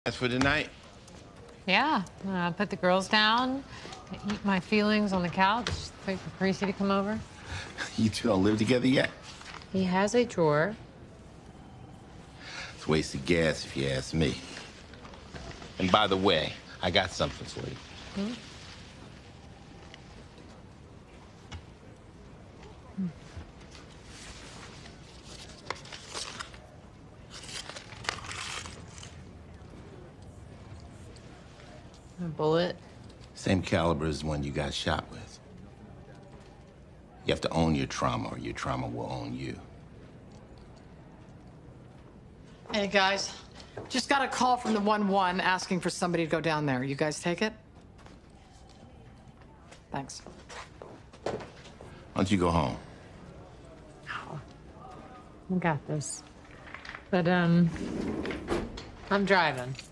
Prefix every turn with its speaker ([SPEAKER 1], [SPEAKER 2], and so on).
[SPEAKER 1] That's for tonight?
[SPEAKER 2] Yeah, put the girls down, eat my feelings on the couch, wait for Creasy to come over.
[SPEAKER 1] You two don't live together yet?
[SPEAKER 2] He has a drawer.
[SPEAKER 1] It's wasted gas, if you ask me. And by the way, I got something for you.
[SPEAKER 2] Hmm? A bullet?
[SPEAKER 1] Same caliber as the one you got shot with. You have to own your trauma, or your trauma will own you.
[SPEAKER 3] Hey, guys. Just got a call from the 1-1 asking for somebody to go down there. You guys take it? Thanks.
[SPEAKER 1] Why don't you go home?
[SPEAKER 2] I got this. But, I'm driving.